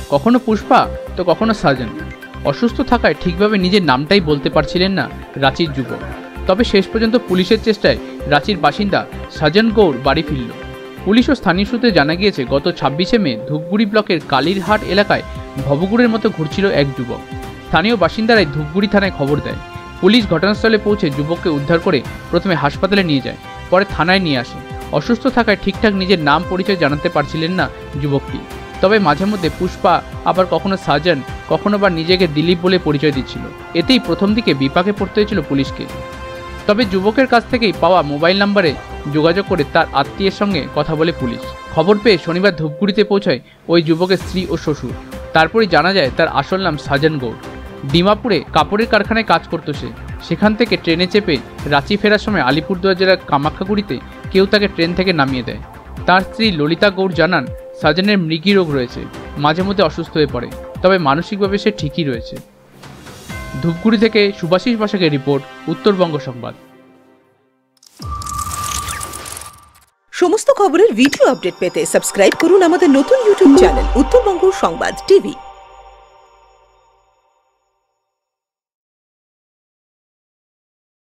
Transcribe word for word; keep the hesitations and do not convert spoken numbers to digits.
কখনো পুষ্পা তো কখনো সাজন। অসুস্থ থাকায় ঠিকভাবে নিজের নামটাই বলতে পারছিলেন না রাঁচির যুবক। তবে শেষ পর্যন্ত পুলিশের চেষ্টায় রাঁচির বাসিন্দা সাজন গৌড় বাড়ি ফিরল। পুলিশ ও স্থানীয় সূত্রে জানা গিয়েছে, গত ছাব্বিশে মে ধূপগুড়ি ব্লকের কালীরহাট এলাকায় ভবগুড়ের মতো ঘুরছিল এক যুবক। স্থানীয় বাসিন্দারাই ধূপগুড়ি থানায় খবর দেয়। পুলিশ ঘটনাস্থলে পৌঁছে যুবককে উদ্ধার করে প্রথমে হাসপাতালে নিয়ে যায়, পরে থানায় নিয়ে আসে। অসুস্থ থাকায় ঠিকঠাক নিজের নাম পরিচয় জানাতে পারছিলেন না যুবকটি। তবে মাঝে মধ্যে পুষ্পা, আবার কখনো সাজন, কখনো বা নিজেকে দিলীপ বলে পরিচয় দিচ্ছিল। এতেই প্রথম দিকে বিপাকে পড়তে হয়েছিল পুলিশকে। তবে যুবকের কাছ থেকেই পাওয়া মোবাইল নাম্বারে যোগাযোগ করে তার আত্মীয়ের সঙ্গে কথা বলে পুলিশ। খবর পেয়ে শনিবার ধূপগুড়িতে পৌঁছায় ওই যুবকের স্ত্রী ও শ্বশুর। তারপরই জানা যায় তার আসল নাম সাজন গৌড়। ডিমাপুরে কাপড়ের কারখানায় কাজ করত সে। সেখান থেকে ট্রেনে চেপে রাঁচি ফেরার সময় আলিপুরদুয়ার জেলার কামাখ্যাগুড়িতে কেউ তাকে ট্রেন থেকে নামিয়ে দেয়। তার স্ত্রী ললিতা গৌড় জানান, সাজনের মৃগী রোগ রয়েছে, মাঝে মধ্যে অসুস্থ হয়ে পড়ে, তবে মানসিকভাবে সে ঠিকই রয়েছে। ধূপগুড়ি থেকে সুভাষিস বাসাকের রিপোর্ট, উত্তরবঙ্গ সংবাদ। সমস্ত খবরের ভিডিও আপডেট পেতে সাবস্ক্রাইব করুন আমাদের নতুন ইউটিউব চ্যানেল উত্তরবঙ্গ সংবাদ টিভি।